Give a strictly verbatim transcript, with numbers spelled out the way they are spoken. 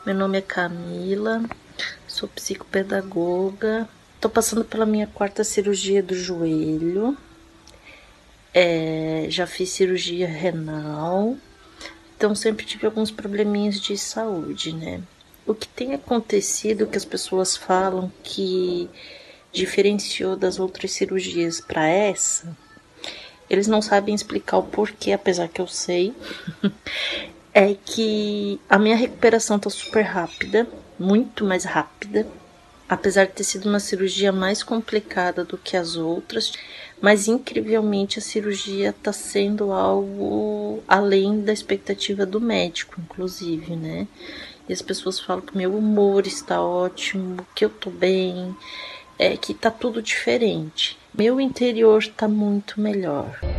Meu nome é Camila, sou psicopedagoga. Tô passando pela minha quarta cirurgia do joelho. É, já fiz cirurgia renal, então sempre tive alguns probleminhas de saúde, né? O que tem acontecido, que as pessoas falam que diferenciou das outras cirurgias para essa, eles não sabem explicar o porquê, apesar que eu sei. É que a minha recuperação tá super rápida, muito mais rápida, apesar de ter sido uma cirurgia mais complicada do que as outras, mas incrivelmente a cirurgia tá sendo algo além da expectativa do médico, inclusive, né? E as pessoas falam que meu humor está ótimo, que eu tô bem, é que tá tudo diferente. Meu interior tá muito melhor.